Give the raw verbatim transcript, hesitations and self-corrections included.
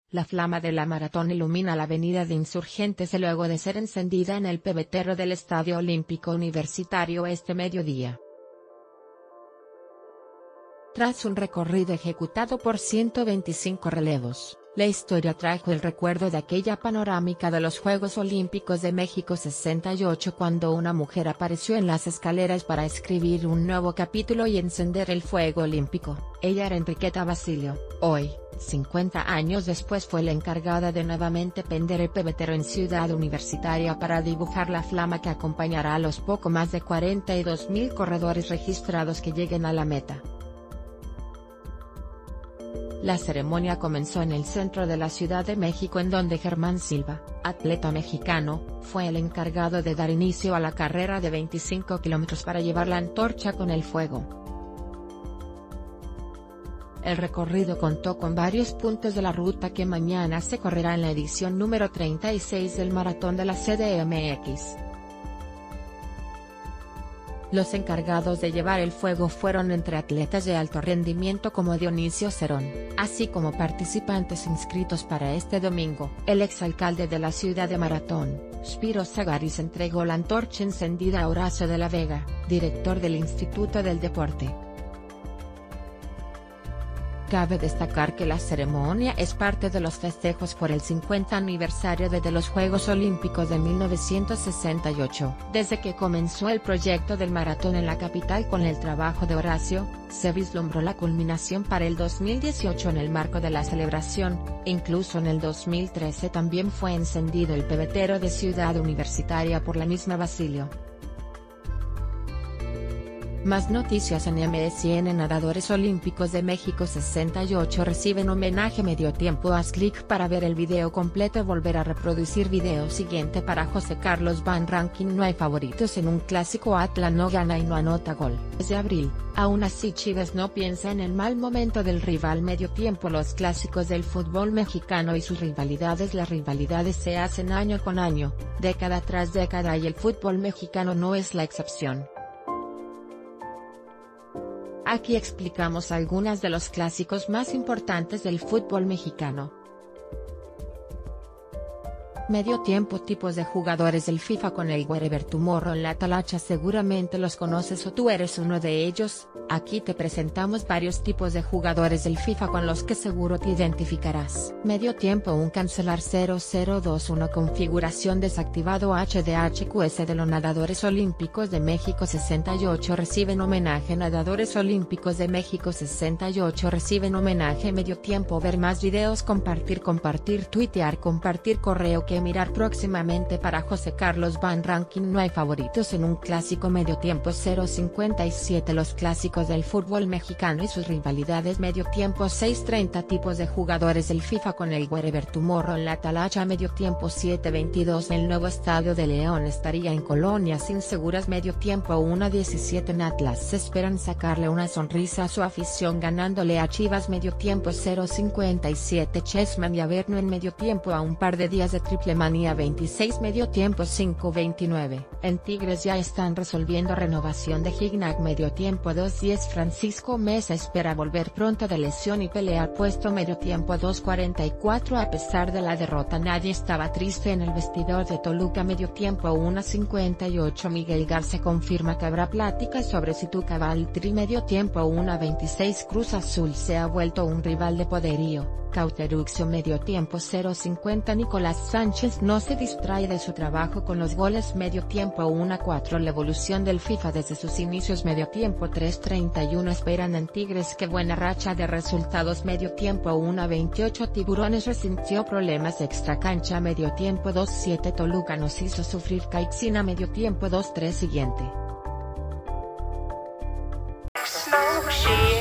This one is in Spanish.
La flama de la maratón ilumina la avenida de Insurgentes luego de ser encendida en el pebetero del Estadio Olímpico Universitario este mediodía. Tras un recorrido ejecutado por ciento veinticinco relevos, la historia trajo el recuerdo de aquella panorámica de los Juegos Olímpicos de México sesenta y ocho cuando una mujer apareció en las escaleras para escribir un nuevo capítulo y encender el fuego olímpico. Ella era Enriqueta Basilio. Hoy, cincuenta años después, fue la encargada de nuevamente prender el pebetero en Ciudad Universitaria para dibujar la flama que acompañará a los poco más de cuarenta y dos mil corredores registrados que lleguen a la meta. La ceremonia comenzó en el centro de la Ciudad de México, en donde Germán Silva, atleta mexicano, fue el encargado de dar inicio a la carrera de veinticinco kilómetros para llevar la antorcha con el fuego. El recorrido contó con varios puntos de la ruta que mañana se correrá en la edición número treinta y seis del Maratón de la C D M X. Los encargados de llevar el fuego fueron entre atletas de alto rendimiento como Dionisio Cerón, así como participantes inscritos para este domingo. El exalcalde de la ciudad de Maratón, Spiro Zagaris, entregó la antorcha encendida a Horacio de la Vega, director del Instituto del Deporte. Cabe destacar que la ceremonia es parte de los festejos por el cincuenta aniversario de, de los Juegos Olímpicos de mil novecientos sesenta y ocho. Desde que comenzó el proyecto del maratón en la capital con el trabajo de Horacio, se vislumbró la culminación para el dos mil dieciocho en el marco de la celebración. Incluso en el dos mil trece también fue encendido el pebetero de Ciudad Universitaria por la misma Basilio. Más noticias en M S N. Nadadores Olímpicos de México sesenta y ocho reciben homenaje medio tiempo. Haz clic para ver el video completo y volver a reproducir video siguiente. Para José Carlos Van Rankin, no hay favoritos en un clásico. Atlas no gana y no anota gol. Desde abril, aún así Chivas no piensa en el mal momento del rival. Medio tiempo. Los clásicos del fútbol mexicano y sus rivalidades. Las rivalidades se hacen año con año, década tras década, y el fútbol mexicano no es la excepción. Aquí explicamos algunas de los clásicos más importantes del fútbol mexicano. Medio tiempo. Tipos de jugadores del FIFA con el Wherever Tomorrow en la talacha. Seguramente los conoces o tú eres uno de ellos. Aquí te presentamos varios tipos de jugadores del FIFA con los que seguro te identificarás. Medio tiempo. Un cancelar cero cero dos uno. Configuración desactivado. H D H Q S de los Nadadores Olímpicos de México sesenta y ocho reciben homenaje. Nadadores Olímpicos de México sesenta y ocho reciben homenaje. Medio tiempo. Ver más videos. Compartir, compartir, tuitear, compartir, correo que mirar próximamente. Para José Carlos Van Rankin, no hay favoritos en un clásico. Medio tiempo. Cero cincuenta y siete. Los clásicos del fútbol mexicano y sus rivalidades. Medio tiempo. seis treinta. Tipos de jugadores del FIFA con el Wherever Tomorrow en la talacha. Medio tiempo. siete veintidós. El nuevo estadio de León estaría en colonias inseguras. Medio tiempo. uno diecisiete. En Atlas se esperan sacarle una sonrisa a su afición ganándole a Chivas. Medio tiempo. cero cincuenta y siete. Chessman y Averno en medio tiempo. A un par de días de triple manía. veintiséis. Medio tiempo. cinco veintinueve. En Tigres ya están resolviendo renovación de Gignac. Medio tiempo. dos diez. Francisco Mesa espera volver pronto de lesión y pelear puesto. Medio tiempo. dos cuarenta y cuatro. A pesar de la derrota, nadie estaba triste en el vestidor de Toluca. Medio tiempo. uno cincuenta y ocho. Miguel Garza confirma que habrá pláticas sobre si Tuca va al Tri. Medio tiempo. uno veintiséis. Cruz Azul se ha vuelto un rival de poderío. Cauteruxio. Medio tiempo. cero cincuenta. Nicolás Sánchez no se distrae de su trabajo con los goles. Medio tiempo. uno cuatro. La evolución del FIFA desde sus inicios. Medio tiempo. tres treinta y uno. Esperan en Tigres que buena racha de resultados. Medio tiempo. uno veintiocho. Tiburones resintió problemas extracancha. Medio tiempo. dos siete. Toluca nos hizo sufrir. Caixina. Medio tiempo. dos tres. Siguiente.